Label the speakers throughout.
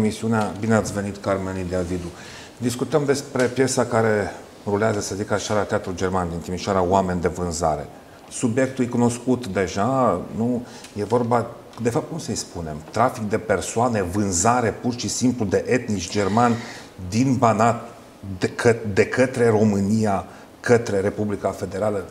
Speaker 1: emisiunea. Bine ați venit, Carmen Lidia Vidu. Discutăm despre piesa care rulează, să zic așa, la Teatrul German din Timișoara, Oameni de vânzare. Subiectul e cunoscut deja, nu? E vorba, de fapt, cum să-i spunem? Trafic de persoane, vânzare pur și simplu de etnici germani din Banat de către România către Republica Federală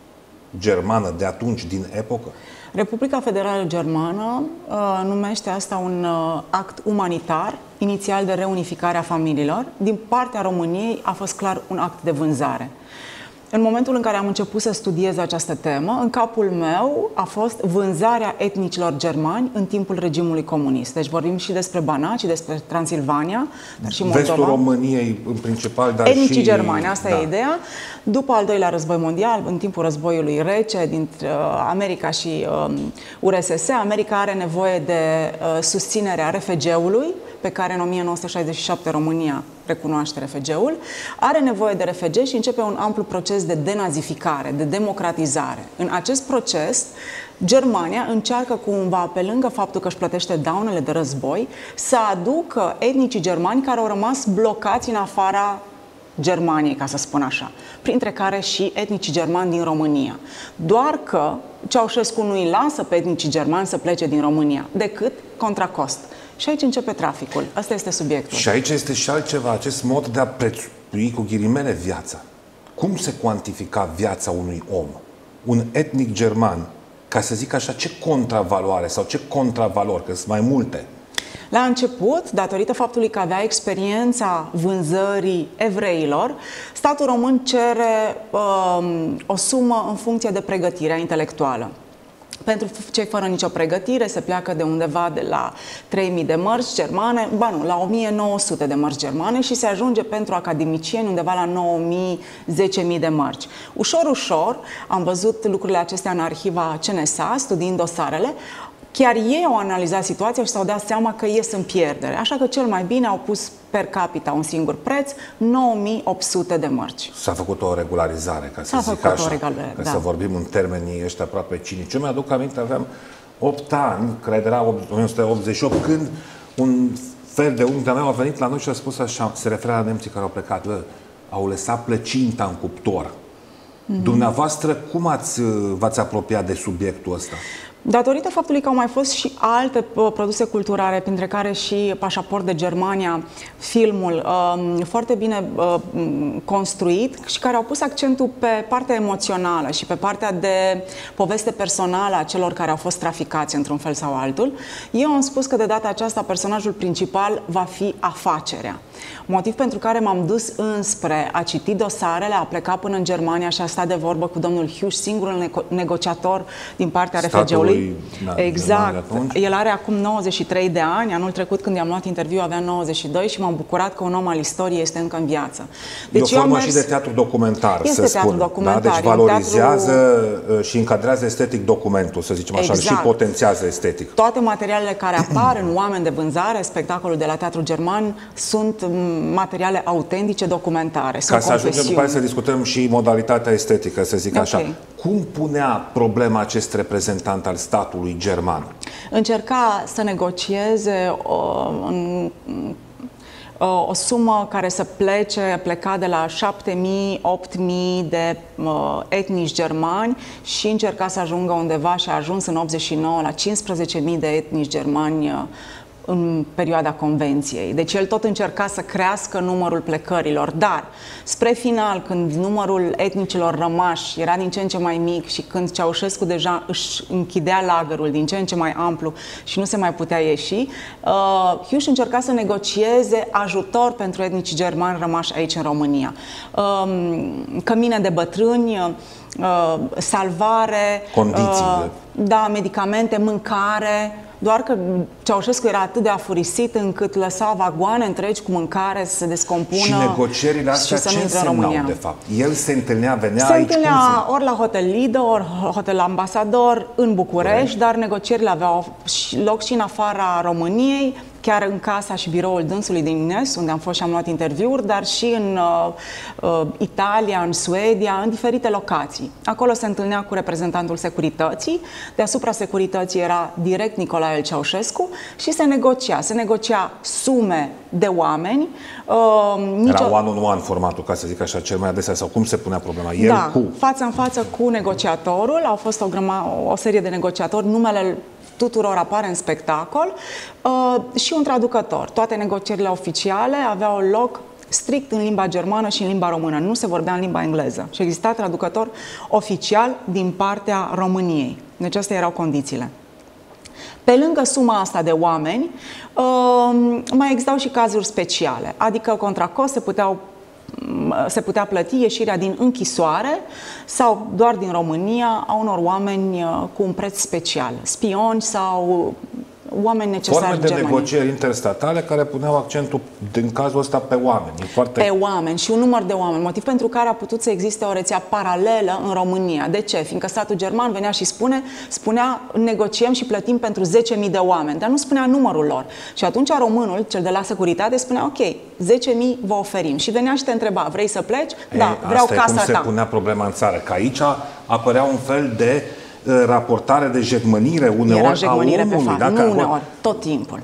Speaker 1: Germană de atunci, din epocă?
Speaker 2: Republica Federală Germană numește asta un act umanitar, inițial de reunificare a familiilor. Din partea României a fost clar un act de vânzare. În momentul în care am început să studiez această temă, în capul meu a fost vânzarea etnicilor germani în timpul regimului comunist. Deci vorbim și despre Banat, și despre Transilvania, dar și Moldova.
Speaker 1: Vestul României în principal, dar
Speaker 2: etnicii
Speaker 1: și
Speaker 2: germani, asta e ideea. După al doilea război mondial, în timpul războiului rece dintre America și URSS, America are nevoie de susținerea RFG-ului, pe care în 1967 România recunoaște RFG-ul, are nevoie de RFG și începe un amplu proces de denazificare, de democratizare. În acest proces, Germania încearcă cumva, pe lângă faptul că își plătește daunele de război, să aducă etnicii germani care au rămas blocați în afara Germaniei, ca să spun așa, printre care și etnicii germani din România. Doar că Ceaușescu nu îi lasă pe etnicii germani să plece din România, decât contra cost. Și aici începe traficul. Asta este subiectul.
Speaker 1: Și aici este și altceva, acest mod de a prețui cu ghilimele viața. Cum se cuantifica viața unui om? Un etnic german, ca să zic așa, ce contravaloare sau ce contravalori, că sunt mai multe?
Speaker 2: La început, datorită faptului că avea experiența vânzării evreilor, statul român cere o sumă în funcție de pregătirea intelectuală. Pentru cei fără nicio pregătire se pleacă de undeva de la 3.000 de mărci germane, la 1.900 de mărci germane și se ajunge pentru academicieni undeva la 9.000-10.000 de mărci. Ușor, ușor, am văzut lucrurile acestea în arhiva CNSA, studiind dosarele, chiar ei au analizat situația și s-au dat seama că ies în pierdere. Așa că cel mai bine au pus per capita un singur preț, 9.800 de mărci.
Speaker 1: S-a făcut o regularizare, ca să zic așa, ca să vorbim în termenii ăștia aproape cinici. Eu mi-aduc aminte, aveam 8 ani, cred era 1988, când un fel de unchiul meu a venit la noi și a spus așa, se referea la nemții care au plecat, au lăsat plăcinta în cuptor. Dumneavoastră, cum v-ați apropiat de subiectul ăsta?
Speaker 2: Datorită faptului că au mai fost și alte produse culturale, printre care și Pașaport de Germania, filmul foarte bine construit și care au pus accentul pe partea emoțională și pe partea de poveste personală a celor care au fost traficați într-un fel sau altul, eu am spus că de data aceasta personajul principal va fi afacerea. Motiv pentru care m-am dus înspre a citi dosarele, a plecat până în Germania și a stat de vorbă cu domnul Hughes, singurul negociator din partea RFG-ului. Exact. El are acum 93 de ani. Anul trecut, când i-am luat interviu, avea 92 și m-am bucurat că un om al istoriei este încă în viață.
Speaker 1: Deci e o formă și de teatru documentar,
Speaker 2: este
Speaker 1: să
Speaker 2: teatru
Speaker 1: spun.
Speaker 2: documentar.
Speaker 1: Da? Deci valorizează și încadrează estetic documentul, să zicem așa,
Speaker 2: exact.
Speaker 1: Și potențează estetic.
Speaker 2: Toate materialele care apar în Oameni de vânzare, spectacolul de la Teatrul German, sunt materiale autentice, documentare.
Speaker 1: Ca să ajungem după aceea să discutăm și modalitatea estetică, să zic așa. Cum punea problema acest reprezentant al statului german?
Speaker 2: Încerca să negocieze o sumă care să pleca de la 7.000-8.000 de etnici germani și încerca să ajungă undeva și a ajuns în 89 la 15.000 de etnici germani în perioada Convenției. Deci el tot încerca să crească numărul plecărilor, dar spre final, când numărul etnicilor rămași era din ce în ce mai mic și când Ceaușescu deja își închidea lagărul din ce în ce mai amplu și nu se mai putea ieși, Hughes încerca să negocieze ajutor pentru etnicii germani rămași aici în România. Cămine de bătrâni, salvare,
Speaker 1: condiții
Speaker 2: da, medicamente, mâncare. Doar că Ceaușescu era atât de afurisit încât lăsa vagoane întregi cu mâncare să se descompună.
Speaker 1: Și negocierile astea
Speaker 2: și să
Speaker 1: ce însemnau, de fapt? El se întâlnea, venea aici? Se
Speaker 2: întâlnea ori la Hotel Lido, ori Hotel Ambasador în București, dar negocierile aveau loc și în afara României, chiar în casa și biroul dânsului din Ines, unde am fost și am luat interviuri, dar și în Italia, în Suedia, în diferite locații. Acolo se întâlnea cu reprezentantul securității, deasupra securității era direct Nicolae Ceaușescu și se negocia sume de oameni.
Speaker 1: Era one-on-one formatul, ca să zic așa, cel mai adesea, sau cum se punea problema? El cu...
Speaker 2: față în față cu negociatorul, au fost o serie de negociatori, numele tuturor apare în spectacol, și un traducător. Toate negocierile oficiale aveau loc strict în limba germană și în limba română, nu se vorbea în limba engleză și exista traducător oficial din partea României. Deci astea erau condițiile. Pe lângă suma asta de oameni, mai existau și cazuri speciale, adică contra cost se putea plăti ieșirea din închisoare sau doar din România a unor oameni cu un preț special, spioni sau oameni necesari
Speaker 1: Forme de
Speaker 2: Germaniei.
Speaker 1: negocieri interstatale care puneau accentul, din cazul ăsta, pe oameni.
Speaker 2: Pe oameni și un număr de oameni, motiv pentru care a putut să existe o rețea paralelă în România. De ce? Fiindcă statul german venea și spunea negociem și plătim pentru 10.000 de oameni, dar nu spunea numărul lor. Și atunci românul, cel de la securitate, spunea ok, 10.000 vă oferim. Și venea și te întreba, vrei să pleci? Da, vreau casa ta.
Speaker 1: Asta e cum se punea problema în țară, că aici apărea un fel de raportare de jegmănire uneori
Speaker 2: era jegmănire
Speaker 1: a omului.
Speaker 2: pe fapt, nu uneori, tot timpul.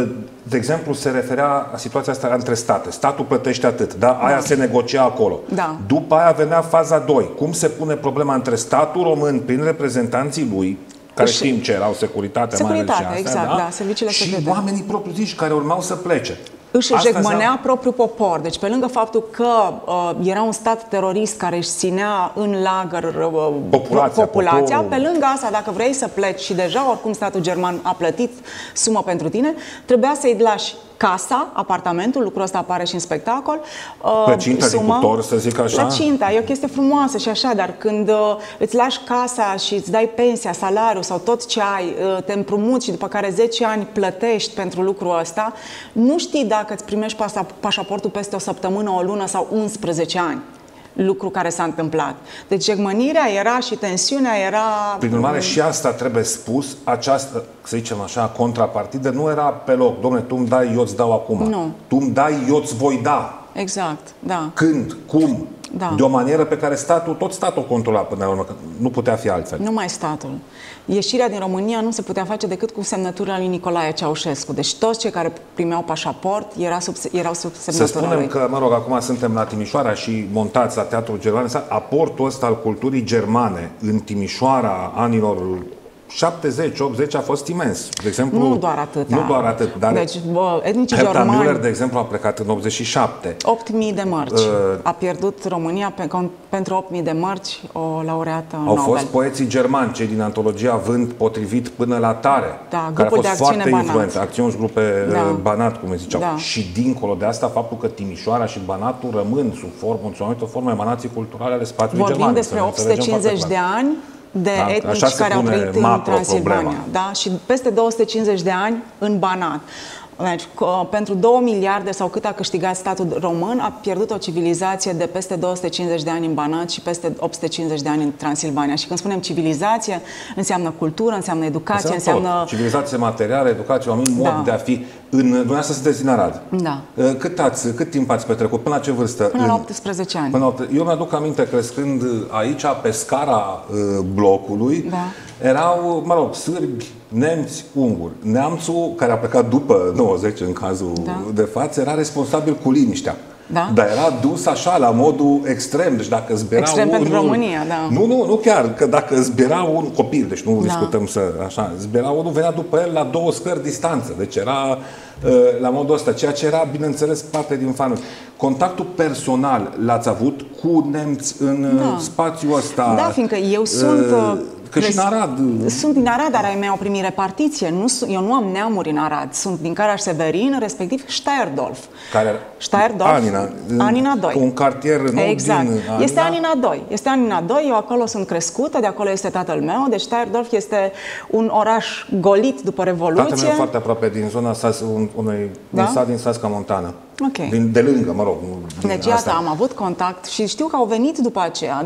Speaker 1: De exemplu, se referea la situația asta între state. Statul plătește atât, da? Aia se negocia acolo.
Speaker 2: Da.
Speaker 1: După aia venea faza 2. Cum se pune problema între statul român prin reprezentanții lui, care știm ce erau, securitatea mai ales și astea,
Speaker 2: exact, da, serviciile secrete.
Speaker 1: Și oamenii propriu-ziși care urmau să plece.
Speaker 2: Își jegmănea propriul popor. Deci pe lângă faptul că era un stat terorist care își ținea în lagăr populația, pe lângă asta, dacă vrei să pleci și deja oricum statul german a plătit sumă pentru tine, trebuia să-i lași casa, apartamentul, lucrul ăsta apare și în spectacol.
Speaker 1: Plăcinta din cuptor, să zic așa?
Speaker 2: Plăcinta, e o chestie frumoasă și așa, dar când îți lași casa și îți dai pensia, salariul sau tot ce ai, te împrumuți și după care 10 ani plătești pentru lucrul ăsta, nu știi dacă îți primești pașaportul peste o săptămână, o lună sau 11 ani. Lucru care s-a întâmplat. Deci jegmănirea era și tensiunea era...
Speaker 1: Prin urmare, și asta trebuie spus, această, să zicem așa, contrapartidă nu era pe loc. Dom'le, tu îmi dai, eu îți dau acum.
Speaker 2: Nu.
Speaker 1: Tu îmi dai, eu îți voi da.
Speaker 2: Exact, da.
Speaker 1: Când, cum,
Speaker 2: da.
Speaker 1: De o manieră pe care tot statul controla până la urmă, că nu putea fi altfel.
Speaker 2: Numai statul. Ieșirea din România nu se putea face decât cu semnătura lui Nicolae Ceaușescu. Deci toți cei care primeau pașaport erau sub semnătura lui.
Speaker 1: Să spunem că, mă rog, acum suntem la Timișoara și montați la Teatrul German. Aportul ăsta al culturii germane în Timișoara anilor 70-80 a fost imens. De exemplu,
Speaker 2: nu doar atât.
Speaker 1: Nu doar atât, dar
Speaker 2: deci, etnicii
Speaker 1: Herta
Speaker 2: germani,
Speaker 1: Müller, de exemplu, a plecat în 87.
Speaker 2: 8.000 de mărci. A pierdut România pentru 8.000 de mărci o laureată Nobel.
Speaker 1: Au fost poeții germani, cei din antologia Vânt potrivit până la tare,
Speaker 2: da,
Speaker 1: care a fost foarte
Speaker 2: Banat.
Speaker 1: influenți. Acțiuni-grupe Banat, cum îi ziceau.
Speaker 2: Da.
Speaker 1: Și dincolo de asta, faptul că Timișoara și Banatul rămân sub o anumită formă emanații culturale ale spațiului german.
Speaker 2: Vorbim despre 850 de ani de etnici care au trăit în Transilvania. Da? Și peste 250 de ani în Banat. Deci, pentru 2 miliarde sau cât a câștigat statul român, a pierdut o civilizație de peste 250 de ani în Banat și peste 850 de ani în Transilvania. Și când spunem civilizație, înseamnă cultură, înseamnă educație, înseamnă...
Speaker 1: Civilizație materială, educație, oameni, mod de a fi. Dumneavoastră sunteți din Arad.
Speaker 2: Da.
Speaker 1: Cât timp ați petrecut? Până la ce vârstă?
Speaker 2: Până la 18 ani.
Speaker 1: Eu mi-aduc aminte, crescând aici, pe scara blocului, erau, mă rog, sârbi, nemți, unguri. Neamțul, care a plecat după 90 în cazul de față, era responsabil cu liniștea.
Speaker 2: Da?
Speaker 1: Dar era dus așa, la modul extrem. Deci dacă zbera
Speaker 2: extrem
Speaker 1: unul...
Speaker 2: pentru România, da.
Speaker 1: Nu chiar. Că dacă zbera un copil, deci nu discutăm să... Așa, zbera unul, venea după el la 2 scări distanță. Deci era la modul ăsta. Ceea ce era, bineînțeles, parte din fanul. Contactul personal l-ați avut cu nemți în spațiul ăsta?
Speaker 2: Da, fiindcă eu sunt...
Speaker 1: Că și în Arad...
Speaker 2: Sunt din Arad, dar ai mei au primit repartiție. Eu nu am neamuri în Arad. Sunt din Caraș-Severin, respectiv Steyerdorf. Anina 2.
Speaker 1: Un cartier nou
Speaker 2: exact.
Speaker 1: Din Anina.
Speaker 2: Este Anina 2. Este Anina 2, eu acolo sunt crescută, de acolo este tatăl meu. Deci Steyerdorf este un oraș golit după Revoluție.
Speaker 1: Tatăl meu foarte aproape din zona un sat din Sasca Montana.
Speaker 2: Ok.
Speaker 1: De lângă, mă rog.
Speaker 2: Deci, iată, am avut contact și știu că au venit după aceea,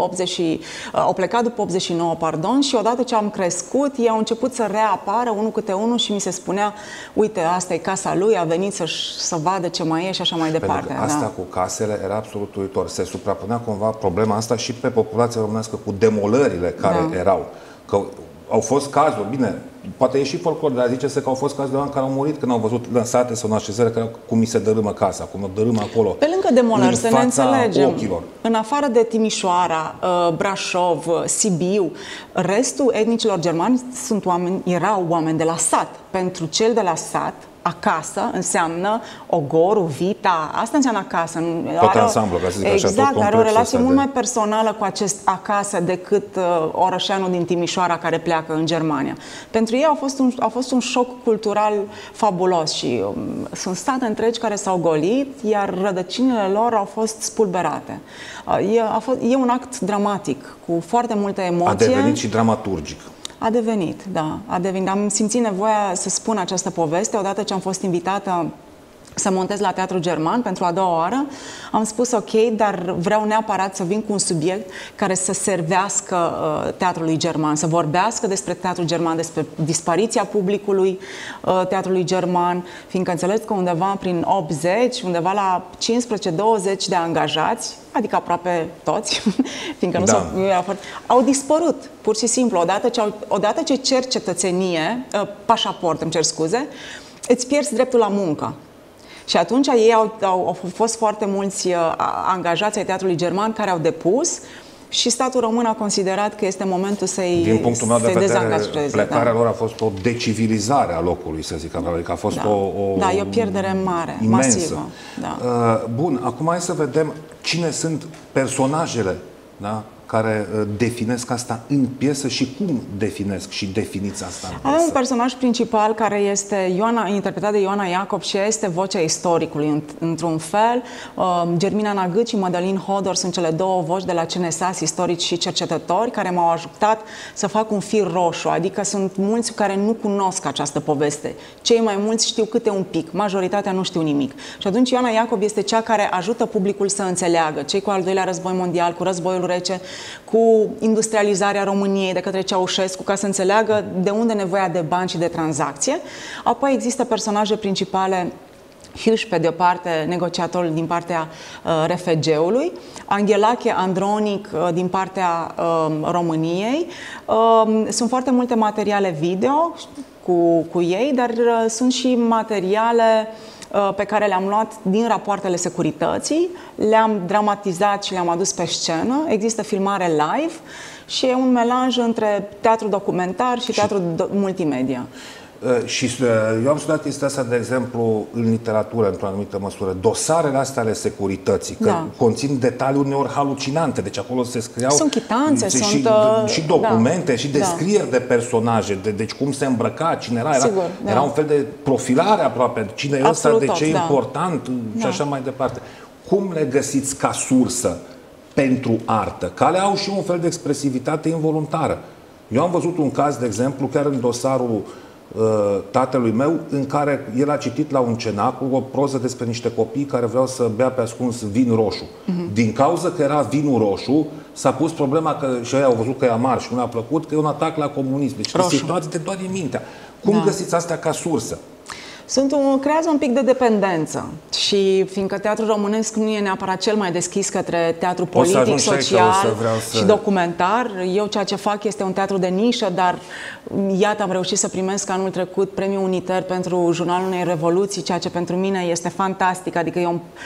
Speaker 2: au plecat după 89, pardon, și odată ce am crescut, ei au început să reapară unul câte unul și mi se spunea, uite, asta e casa lui, a venit să vadă ce mai e și așa mai departe.
Speaker 1: Asta cu casele era absolut uitor. Se suprapunea cumva problema asta și pe populația românească cu demolările care erau. Că au fost cazuri, bine, poate e și folclor, dar zice-se că au fost cazuri de oameni care au murit când au văzut lăsate sau în așezare, că cum mi se dărâmă casa, cum o dărâmă acolo.
Speaker 2: Pe lângă demolări, să ne înțelegem,
Speaker 1: ochilor.
Speaker 2: În afară de Timișoara, Brașov, Sibiu, restul etnicilor germani erau oameni de la sat. Pentru cel de la sat, acasă înseamnă ogorul, vita, asta înseamnă acasă.
Speaker 1: Tot ansamblu, ca să zic așa,
Speaker 2: exact,
Speaker 1: tot
Speaker 2: are o relație mult mai personală cu acest acasă decât orășeanul din Timișoara care pleacă în Germania. Pentru ei a fost un șoc cultural fabulos și sunt state întregi care s-au golit, iar rădăcinile lor au fost spulberate. E un act dramatic, cu foarte multă emoție.
Speaker 1: A devenit și dramaturgic.
Speaker 2: A devenit, da, a devenit. Am simțit nevoia să spun această poveste odată ce am fost invitată să montez la Teatrul German pentru a doua oară. Am spus ok, dar vreau neapărat să vin cu un subiect care să servească Teatrului German, să vorbească despre Teatrul German, despre dispariția publicului Teatrului German, fiindcă înțeles că undeva prin 80, undeva la 15-20 de angajați, adică aproape toți, fiindcă nu au dispărut, pur și simplu. Odată ce cer cetățenie, pașaport, îmi cer scuze, îți pierzi dreptul la muncă. Și atunci ei au fost foarte mulți angajați ai Teatrului German care au depus și statul român a considerat că este momentul să-i
Speaker 1: Din punctul meu de vedere,
Speaker 2: dezangajeze.
Speaker 1: plecarea lor a fost o decivilizare a locului, să zic. Adică a fost
Speaker 2: e o pierdere mare,
Speaker 1: imensă.
Speaker 2: masivă. Da.
Speaker 1: Bun, acum hai să vedem cine sunt personajele, da, care definesc asta în piesă și cum definesc și definiți asta în piesă.
Speaker 2: Avem un personaj principal care este interpretat de Ioana Iacob și este vocea istoricului, într-un fel. Germina Nagât și Mădălin Hodor sunt cele două voci de la CNSAS, istorici și cercetători, care m-au ajutat să fac un fir roșu, adică sunt mulți care nu cunosc această poveste. Cei mai mulți știu câte un pic, majoritatea nu știu nimic. Și atunci Ioana Iacob este cea care ajută publicul să înțeleagă, cei cu al doilea război mondial, cu războiul rece, cu industrializarea României de către Ceaușescu, ca să înțeleagă de unde nevoia de bani și de tranzacție. Apoi există personaje principale, Hirsch, pe de o parte, negociatorul din partea RFG-ului, Anghelache Andronic din partea României. Sunt foarte multe materiale video cu ei, dar sunt și materiale pe care le-am luat din rapoartele securității, le-am dramatizat și le-am adus pe scenă. Există filmare live și e un melanj între teatru documentar și teatru multimedia.
Speaker 1: Și eu am studiat chestia asta, de exemplu, în literatură, într-o anumită măsură. Dosarele astea ale securității, că conțin detalii uneori halucinante. Deci acolo se scriau...
Speaker 2: Sunt chitanțe,
Speaker 1: și documente, și descrieri de personaje, deci cum se îmbrăca, cine era. Era un fel de profilare aproape. Cine e ăsta, de ce e important și așa mai departe. Cum le găsiți ca sursă pentru artă? Că ale au și un fel de expresivitate involuntară. Eu am văzut un caz, de exemplu, chiar în dosarul tatălui meu, în care el a citit la un cenacul o proză despre niște copii care vreau să bea pe ascuns vin roșu. Din cauza că era vinul roșu, s-a pus problema că și ei au văzut că e amar și nu le-a plăcut, că e un atac la comunism. Deci situații te doare mintea. Cum găsiți asta ca sursă?
Speaker 2: Creează un pic de dependență și fiindcă teatrul românesc nu e neapărat cel mai deschis către teatru politic, social și documentar, eu ceea ce fac este un teatru de nișă, dar iată, am reușit să primesc anul trecut premiul Uniter pentru Jurnalul unei Revoluții, ceea ce pentru mine este fantastic, adică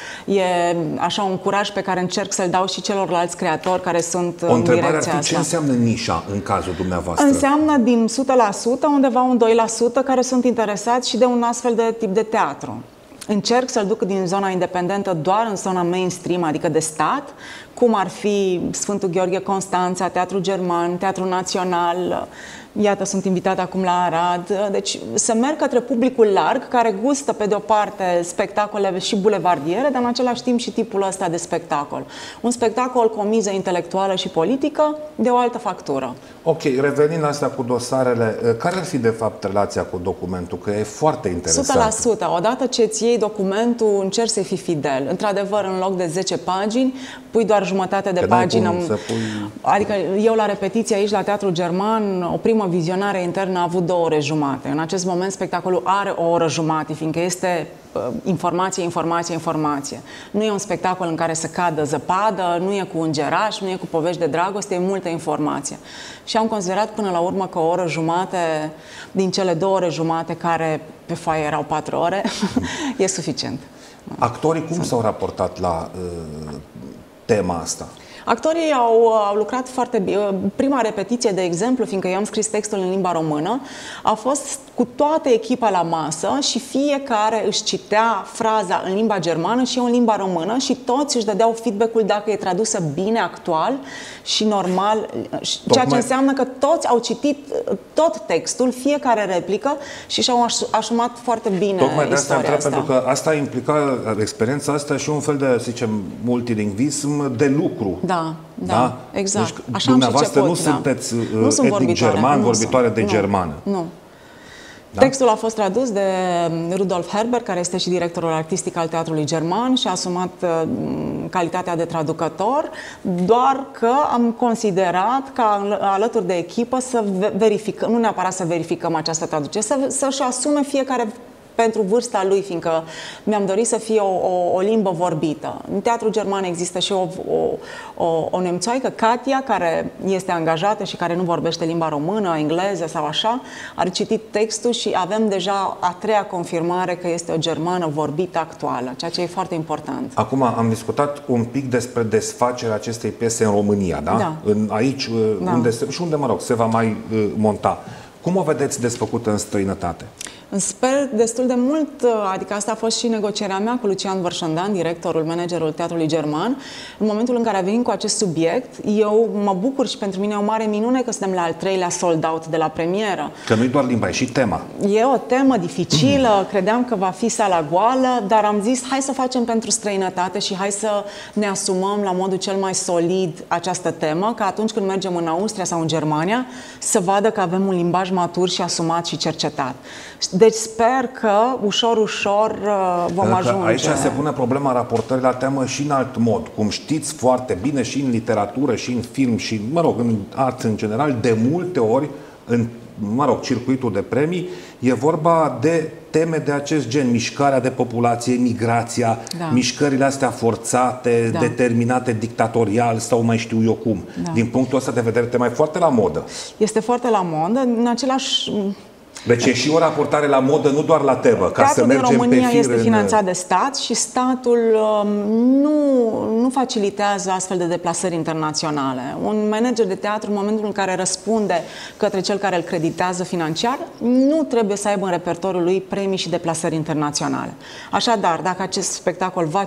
Speaker 2: e așa un curaj pe care încerc să-l dau și celorlalți creatori care sunt în direcția asta.
Speaker 1: Ce înseamnă nișa în cazul dumneavoastră?
Speaker 2: Înseamnă din 100% undeva un 2% care sunt interesați și de un astfel de tip de teatru. Încerc să-l duc din zona independentă doar în zona mainstream, adică de stat, cum ar fi Sfântul Gheorghe Constanța, Teatrul German, Teatrul Național. Iată, sunt invitată acum la Arad. Deci să merg către publicul larg, care gustă pe de-o parte spectacole și bulevardiere, dar în același timp și tipul ăsta de spectacol. Un spectacol cu o miză intelectuală și politică de o altă factură.
Speaker 1: Ok, revenind la asta cu dosarele, care ar fi de fapt relația cu documentul? Că e foarte interesant.
Speaker 2: 100%. Odată ce îți iei documentul, încerci să fii fidel. Într-adevăr, în loc de 10 pagini, pui doar jumătate de pagină. Adică eu la repetiție aici la Teatrul German, o primă vizionare internă a avut 2 ore jumate. În acest moment spectacolul are o oră jumate, fiindcă este informație, informație, informație. Nu e un spectacol în care să cadă zăpadă, nu e cu îngeraș, nu e cu povești de dragoste, e multă informație. Și am considerat până la urmă că o oră jumate din cele 2 ore jumate, care pe foaie erau 4 ore, e suficient.
Speaker 1: Actorii cum s-au raportat la tema asta?
Speaker 2: Actorii au lucrat foarte bine. Prima repetiție, de exemplu, fiindcă eu am scris textul în limba română, a fost cu toată echipa la masă și fiecare își citea fraza în limba germană și eu în limba română și toți își dădeau feedback-ul dacă e tradusă bine, actual și normal, ceea ce înseamnă că toți au citit tot textul, fiecare replică și și-au asumat foarte bine
Speaker 1: tocmai de asta
Speaker 2: istoria asta.
Speaker 1: Pentru că asta implica, experiența asta, și un fel de, să zicem, multilingvism de lucru.
Speaker 2: Da, da, exact.
Speaker 1: Deci,
Speaker 2: așa
Speaker 1: dumneavoastră
Speaker 2: am și început,
Speaker 1: nu sunteți
Speaker 2: nu sunt
Speaker 1: etnic german, vorbitoare de germană.
Speaker 2: Nu.
Speaker 1: Da?
Speaker 2: Textul a fost tradus de Rudolf Herber, care este și directorul artistic al Teatrului German și a asumat calitatea de traducător, doar că am considerat ca alături de echipă să verificăm, nu neapărat să verificăm această traducere, să-și asume fiecare pentru vârsta lui, fiindcă mi-am dorit să fie o limbă vorbită. În Teatrul German există și o nemțoaică, Katia, care este angajată și care nu vorbește limba română, engleză sau așa, are citit textul și avem deja a 3-a confirmare că este o germană vorbită actuală, ceea ce e foarte important.
Speaker 1: Acum am discutat un pic despre desfacerea acestei piese în România, da?
Speaker 2: Da.
Speaker 1: Aici,
Speaker 2: da.
Speaker 1: unde, mă rog, se va mai monta. Cum o vedeți desfăcută în străinătate?
Speaker 2: Sper destul de mult, adică asta a fost și negocierea mea cu Lucian Vărșăndan, directorul, managerul Teatrului German. În momentul în care a venit cu acest subiect, eu mă bucur și pentru mine e o mare minune că suntem la al 3-lea sold out de la premieră.
Speaker 1: Că nu-i doar limba, e și tema.
Speaker 2: E o temă dificilă, credeam că va fi sala goală, dar am zis hai să facem pentru străinătate și hai să ne asumăm la modul cel mai solid această temă, că atunci când mergem în Austria sau în Germania, să vadă că avem un limbaj matur și asumat și cercetat. Deci sper că ușor, ușor vom ajunge.
Speaker 1: Aici se pune problema raportării la temă și în alt mod. Cum știți foarte bine, și în literatură, și în film, și, mă rog, în artă în general, de multe ori, în, mă rog, circuitul de premii, e vorba de teme de acest gen, mișcarea de populație, migrația, mișcările astea forțate, determinate dictatorial sau mai știu eu cum. Din punctul ăsta de vedere, tema e foarte la modă.
Speaker 2: Este foarte la modă, în același...
Speaker 1: Deci e și o raportare la modă, nu doar la temă, ca
Speaker 2: Teatrul
Speaker 1: să mergem
Speaker 2: din România
Speaker 1: pe fir
Speaker 2: este finanțat de stat și statul nu facilitează astfel de deplasări internaționale. Un manager de teatru, în momentul în care răspunde către cel care îl creditează financiar, nu trebuie să aibă în repertoriul lui premii și deplasări internaționale. Așadar, dacă acest spectacol va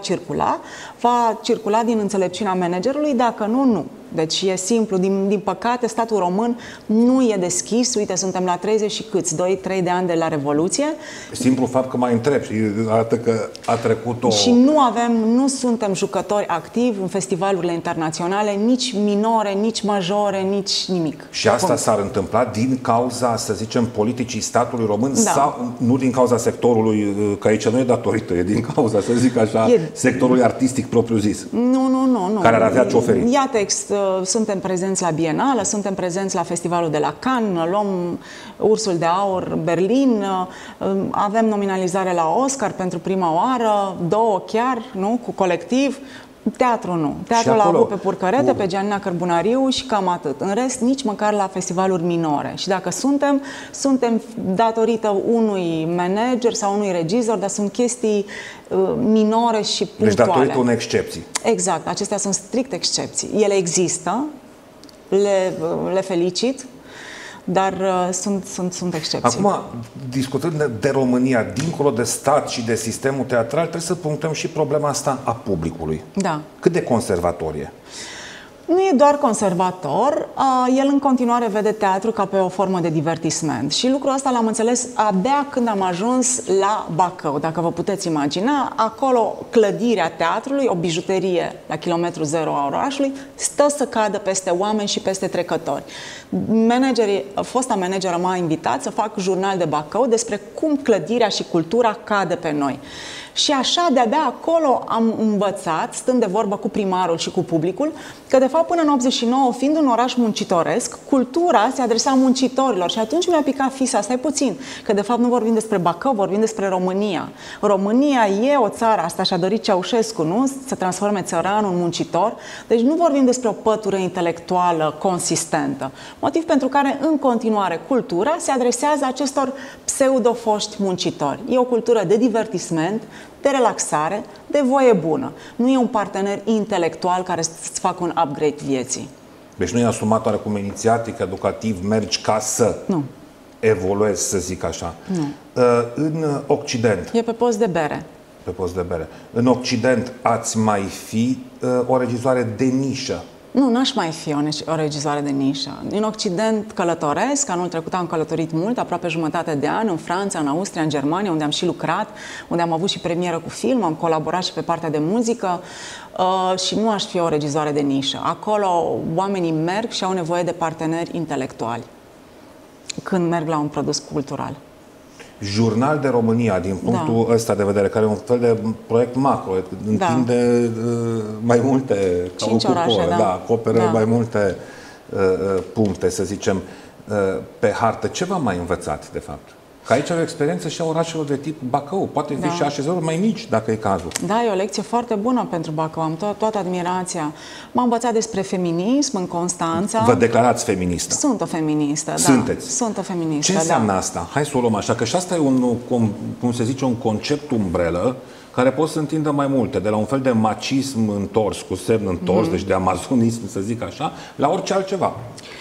Speaker 2: circula din înțelepciunea managerului, dacă nu, nu. Deci e simplu, din păcate statul român nu e deschis. Uite, suntem la 30 și câți, 2-3 de ani de la Revoluție.
Speaker 1: Simplu fapt că mai întreb și arată că a trecut o...
Speaker 2: Și nu suntem jucători activi în festivalurile internaționale, nici minore, nici majore, nici nimic.
Speaker 1: Și asta s-ar întâmpla din cauza, să zicem, politicii statului român sau nu din cauza sectorului, că aici nu e datorită, e din cauza, să zic așa, sectorului artistic propriu-zis.
Speaker 2: Nu.
Speaker 1: Care ar avea ce-oferi.
Speaker 2: Ia text, suntem prezenți la Bienală, suntem prezenți la Festivalul de la Cannes, luăm Ursul de Aur Berlin, avem nominalizare la Oscar pentru prima oară, 2 chiar, nu, cu colectiv. Teatru nu. Teatrul l-a avut pe Purcărete, pe Gianina Cărbunariu și cam atât. În rest, nici măcar la festivaluri minore. Și dacă suntem datorită unui manager sau unui regizor, dar sunt chestii minore și punctuale.
Speaker 1: Deci datorită unei excepții.
Speaker 2: Exact. Acestea sunt strict excepții. Ele există, le felicit, dar sunt excepții.
Speaker 1: Acum, discutând de România, dincolo de stat și de sistemul teatral, trebuie să punctăm și problema asta a publicului.
Speaker 2: Da.
Speaker 1: Cât de conservator e?
Speaker 2: Nu e doar conservator, el în continuare vede teatru ca pe o formă de divertisment. Și lucrul ăsta l-am înțeles abia când am ajuns la Bacău. Dacă vă puteți imagina, acolo clădirea teatrului, o bijuterie la kilometru zero a orașului, stă să cadă peste oameni și peste trecători. Fosta manageră m-a invitat să fac jurnal de Bacău despre cum clădirea și cultura cade pe noi. Și așa, de-abia acolo am învățat, stând de vorbă cu primarul și cu publicul, că de fapt până în 89, fiind un oraș muncitoresc, cultura se adresa muncitorilor. Și atunci mi-a picat fisa, stai puțin, că de fapt nu vorbim despre Bacău, vorbim despre România. România e o țară, asta și-a dorit Ceaușescu, nu? Să transforme țăranul în muncitor. Deci nu vorbim despre o pătură intelectuală consistentă. Motiv pentru care, în continuare, cultura se adresează acestor pseudofoști muncitori. E o cultură de divertisment, de relaxare, de voie bună. Nu e un partener intelectual care să-ți facă un upgrade vieții.
Speaker 1: Deci nu e asumat oarecum inițiatic, educativ, mergi ca să evoluezi, să zic așa.
Speaker 2: Nu.
Speaker 1: În Occident...
Speaker 2: E pe post de bere.
Speaker 1: Pe post de bere. În Occident ați mai fi o regizoare de nișă?
Speaker 2: Nu, n-aș mai fi o regizoare de nișă. În Occident călătoresc, anul trecut am călătorit mult, aproape jumătate de an, în Franța, în Austria, în Germania, unde am și lucrat, unde am avut și premieră cu film, am colaborat și pe partea de muzică și nu aș fi o regizoare de nișă. Acolo oamenii merg și au nevoie de parteneri intelectuali când merg la un produs cultural.
Speaker 1: Jurnal de România, din punctul ăsta de vedere, care e un fel de proiect macro, întinde mai multe,
Speaker 2: 5 orașe,
Speaker 1: acoperă mai multe puncte, să zicem, pe hartă. Ce v-am mai învățat, de fapt? Că aici e o experiență și a orașelor de tip Bacău. Poate fi și așezări mai mici, dacă e cazul. Da,
Speaker 2: e o lecție foarte bună pentru Bacău. Am toată admirația. M-am învățat despre feminism în Constanța.
Speaker 1: Vă declarați feministă?
Speaker 2: Sunt o feministă,
Speaker 1: Sunteți?
Speaker 2: Sunt o feministă,
Speaker 1: Ce înseamnă asta? Hai să o luăm așa, că și asta e cum se zice, un concept umbrelă care pot să întindă mai multe, de la un fel de macism întors, cu semn întors, deci de amazonism, să zic așa, la orice altceva.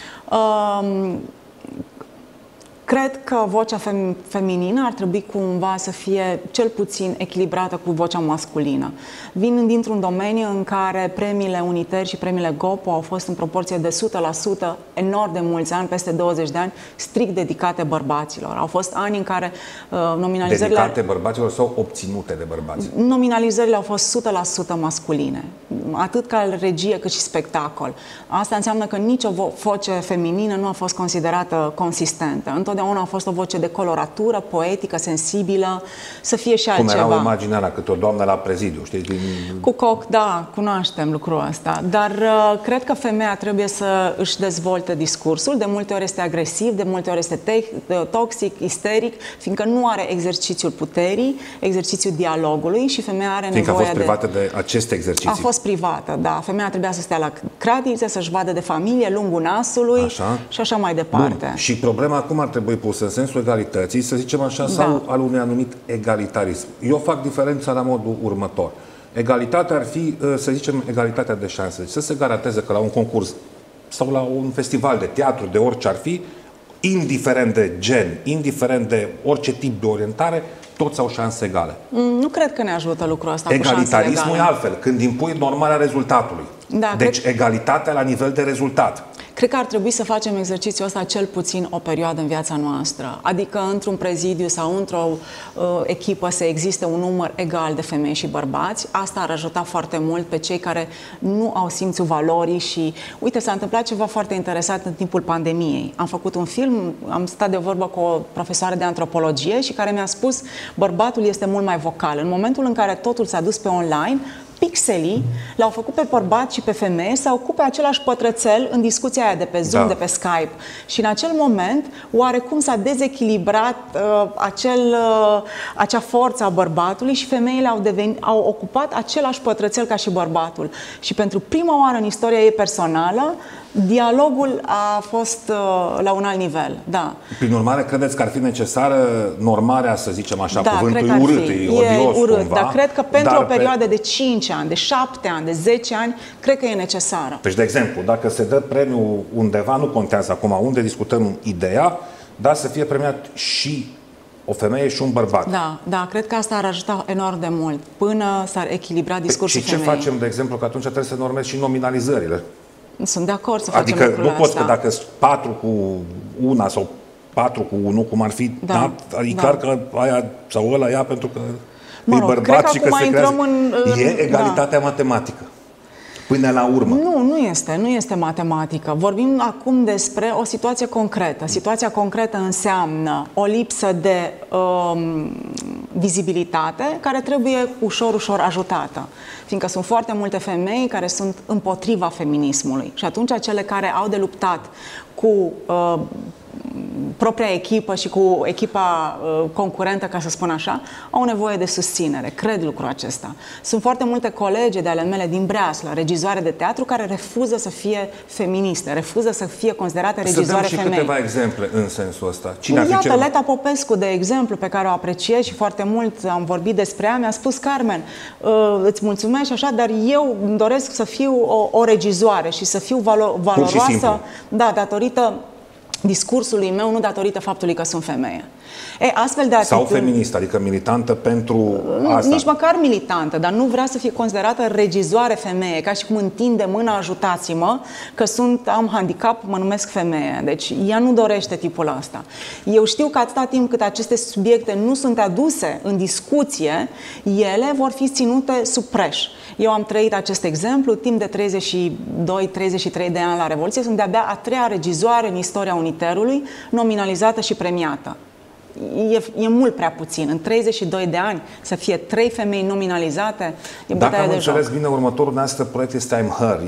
Speaker 2: Cred că vocea feminină ar trebui cumva să fie cel puțin echilibrată cu vocea masculină. Vin dintr-un domeniu în care premiile Uniter și premiile Gopo au fost în proporție de 100%, enorm de mulți ani, peste 20 de ani, strict dedicate bărbaților. Au fost ani în care nominalizările...
Speaker 1: Dedicate bărbaților sau obținute de bărbați?
Speaker 2: Nominalizările au fost 100% masculine, atât ca regie cât și spectacol. Asta înseamnă că nicio voce feminină nu a fost considerată consistentă. Întotdeauna a fost o voce de coloratură, poetică, sensibilă, să fie și altceva.
Speaker 1: Cum era o imagine la câte o doamnă la prezidiu, știi?
Speaker 2: Cu coc, da, cunoaștem lucrul ăsta. Dar cred că femeia trebuie să își dezvolte discursul. De multe ori este agresiv, de multe ori este toxic, isteric, fiindcă nu are exercițiul puterii, exercițiul dialogului și femeia are nevoie de...
Speaker 1: Fiindcă a fost privată de aceste exerciții.
Speaker 2: A fost privată, da. Femeia trebuia să stea la cratiță, să-și vadă de familie, lungul nasului și așa mai departe.
Speaker 1: Bun. Și problema cum ar trebui pusă în sensul egalității, să zicem așa, sau al unui anumit egalitarism. Eu fac diferența la modul următor. Egalitatea ar fi, să zicem, egalitatea de șanse. Să se garanteze că la un concurs sau la un festival de teatru, de orice ar fi, indiferent de gen, indiferent de orice tip de orientare, toți au șanse egale.
Speaker 2: Nu cred că ne ajută lucrul ăsta.
Speaker 1: Egalitarismul e altfel, când impui normarea rezultatului. Da, deci egalitatea la nivel de rezultat.
Speaker 2: Cred că ar trebui să facem exercițiul ăsta cel puțin o perioadă în viața noastră. Adică într-un prezidiu sau într-o echipă să existe un număr egal de femei și bărbați. Asta ar ajuta foarte mult pe cei care nu au simțul valorii și... Uite, s-a întâmplat ceva foarte interesant în timpul pandemiei. Am făcut un film, am stat de vorbă cu o profesoară de antropologie și care mi-a spus bărbatul este mult mai vocal. În momentul în care totul s-a dus pe online, pixelii l-au făcut pe bărbat și pe femeie să ocupe același pătrățel în discuția aia de pe Zoom, de pe Skype. Și în acel moment, oarecum s-a dezechilibrat acea forță a bărbatului și femeile au ocupat același pătrățel ca și bărbatul. Și pentru prima oară în istoria ei personală, Dialogul a fost la un alt nivel, da.
Speaker 1: Prin urmare, credeți că ar fi necesară normarea, să zicem așa,
Speaker 2: da,
Speaker 1: cuvântul e urât, e odios
Speaker 2: urât,
Speaker 1: cumva,
Speaker 2: dar cred că pentru o perioadă de 5 ani, de 7 ani, de 10 ani, cred că e necesară.
Speaker 1: Deci, de exemplu, dacă se dă premiul undeva, nu contează acum unde discutăm ideea, dar să fie premiat și o femeie și un bărbat.
Speaker 2: Da, da, cred că asta ar ajuta enorm de mult, până s-ar echilibra discursul femeii.
Speaker 1: Și ce facem, de exemplu, că atunci trebuie să normezi și nominalizările?
Speaker 2: Sunt de acord să facem
Speaker 1: lucrurile astea. Adică nu poți
Speaker 2: astea.
Speaker 1: că dacă sunt 4 cu una sau 4 cu 1, cum ar fi,
Speaker 2: da,
Speaker 1: e clar că aia sau ăla ia pentru că
Speaker 2: mă rog,
Speaker 1: e bărbat și că se creează.
Speaker 2: E
Speaker 1: egalitatea matematică. Până la urmă.
Speaker 2: Nu este matematică. Vorbim acum despre o situație concretă. Situația concretă înseamnă o lipsă de vizibilitate care trebuie ușor ajutată. Fiindcă sunt foarte multe femei care sunt împotriva feminismului. Și atunci cele care au de luptat cu propria echipă și cu echipa concurentă, ca să spun așa, au nevoie de susținere. Cred lucrul acesta. Sunt foarte multe colege de ale mele din Breaslă, regizoare de teatru, care refuză să fie feministe, refuză să fie considerate regizoare femei.
Speaker 1: Să dăm și câteva exemple în sensul ăsta.
Speaker 2: Iată, Leta Popescu, de exemplu, pe care o apreciez și foarte mult am vorbit despre ea, mi-a spus: Carmen, îți mulțumesc și așa, dar eu îmi doresc să fiu o regizoare și să fiu valoroasă, da, datorită discursului meu, nu datorită faptului că sunt femeie. Astfel de
Speaker 1: sau feministă, adică militantă pentru asta.
Speaker 2: Nici măcar militantă, dar nu vrea să fie considerată regizoare femeie, ca și cum întinde mâna, ajutați-mă, că am handicap, mă numesc femeie. Deci ea nu dorește tipul ăsta. Eu știu că atâta timp cât aceste subiecte nu sunt aduse în discuție, ele vor fi ținute sub preș. Eu am trăit acest exemplu timp de 32-33 de ani la Revoluție. Sunt de-abia a 3-a regizoare în istoria Uniterului nominalizată și premiată. E mult prea puțin. În 32 de ani să fie 3 femei nominalizate, e bătaie de joc.
Speaker 1: Dacă am înțeles bine, următorul nostru proiect este I'm Her.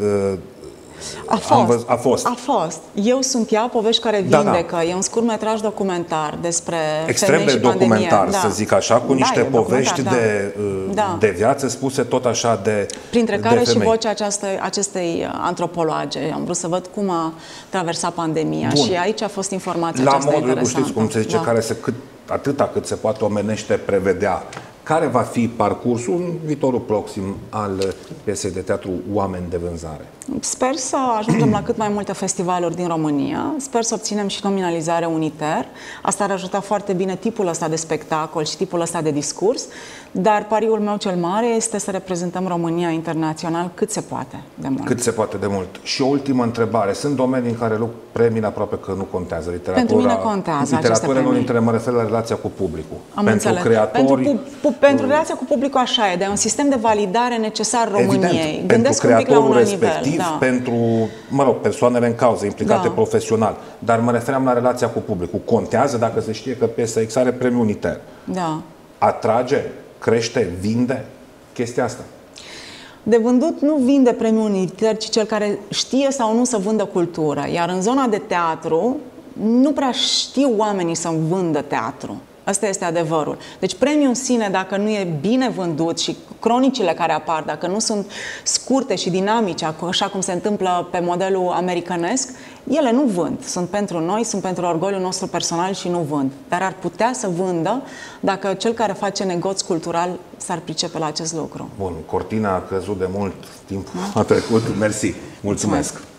Speaker 1: A fost. Eu sunt ea, povești care vindecă. Da. E un scurtmetraj documentar despre extrem
Speaker 2: femei
Speaker 1: de
Speaker 2: și
Speaker 1: documentar,
Speaker 2: pandemie.
Speaker 1: să zic așa, cu niște povești de viață spuse tot așa de
Speaker 2: printre care
Speaker 1: de
Speaker 2: și vocea acestei antropologe. Am vrut să văd cum a traversat pandemia. Bun. Și aici a fost informația aceasta interesantă.
Speaker 1: Știți cum se zice, care atâta cât se poate omenește prevedea. Care va fi parcursul în viitorul proxim al piesei de teatru Oameni de vânzare?
Speaker 2: Sper să ajungem la cât mai multe festivaluri din România, sper să obținem și nominalizarea Uniter. Asta ar ajuta foarte bine tipul ăsta de spectacol și tipul ăsta de discurs, dar pariul meu cel mare este să reprezentăm România internațional cât se poate de mult. Cât
Speaker 1: se poate de mult. Și o ultimă întrebare. Sunt domenii în care premiile aproape că nu contează.
Speaker 2: Pentru mine contează aceste premii.
Speaker 1: Mă refer la relația cu publicul.
Speaker 2: Pentru creatori... Pentru relația cu publicul așa e, dar e un sistem de validare necesar României.
Speaker 1: Gândesc pentru creatorul respectiv, pentru, persoanele în cauză, implicate profesional. Dar mă refeream la relația cu publicul. Contează dacă se știe că piesa X are premiul Uniter.
Speaker 2: Da.
Speaker 1: Atrage, crește, vinde chestia asta.
Speaker 2: De vândut nu vinde premiul Uniter, ci cel care știe sau nu să vândă cultură. Iar în zona de teatru, nu prea știu oamenii să vândă teatru. Asta este adevărul. Deci premiul în sine, dacă nu e bine vândut și cronicile care apar, dacă nu sunt scurte și dinamice, așa cum se întâmplă pe modelul americanesc, ele nu vând. Sunt pentru noi, sunt pentru orgoliul nostru personal și nu vând. Dar ar putea să vândă dacă cel care face negoț cultural s-ar pricepe la acest lucru.
Speaker 1: Bun, cortina a căzut de mult timp, a trecut. Mersi. Mulțumesc.